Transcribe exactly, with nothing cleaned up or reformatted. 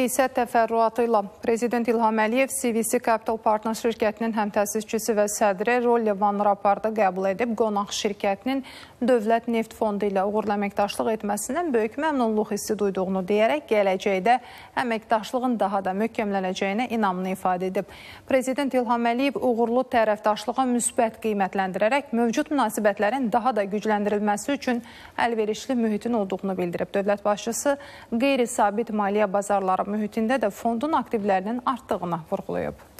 isə təfərrüatı ilə Prezident İlham Əliyev C V C Capital Partners şirkətinin həmtəsisçisi və sədri Rolli Van Rapardı qəbul edib, qonaq şirkətinin Dövlət Neft Fondu ilə uğurlu əməkdaşlıq etməsindən böyük məmnunluq hissi duyduğunu deyərək, gələcəkdə əməkdaşlığın daha da möhkəmlənəcəyinə inamını ifadə edib. Prezident İlham Əliyev uğurlu tərəfdaşlığa müsbət qiymətləndirərək, mövcud münasibətlərin daha da gücləndirilməsi üçün əlverişli mühitin olduğunu bildirib. Dövlət başçısı qeyri-sabit maliyyə bazarları mühitində də fondun aktivlərinin artdığını vurğulayıb.